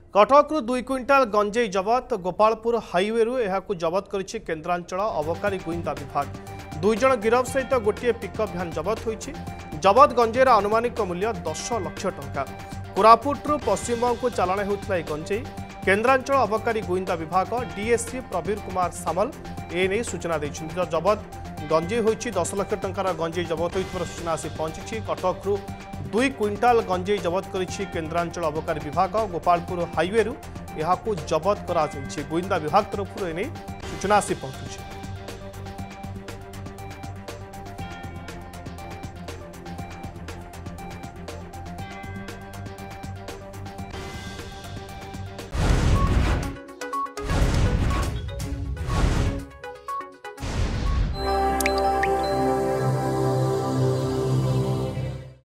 कटकु 2 quintal गंजेई जबत Gopalpur highway जबत करिछि केन्द्रांचल अबकारी गुइंदा विभाग। 2 जन गिरफ सहित गोटे पिकअप भ्यान जबत होइछि। जबत गंजेर आनुमानिक मूल्य 10 लाख टंका। कोरापुटरू पश्चिमबंग को चालाण होउथला गंजेई केन्द्रांचल अबकारी गुइंदा विभाग डीएसपी प्रवीर कुमार सामल एने सूचना दैछन्ति। जबत गंजेई होइछि 10 लाख टंकार गंजेई जबत होइथिबार सूचना आसी पहुंची। कटकरू 2 क्विंटाल गंजेई जबत करिछि केन्द्रांचल अबकारी विभाग। गोपालपुर हाईवे जबत करा गुइंदा विभाग तरफ सूचना आसी पहुंची।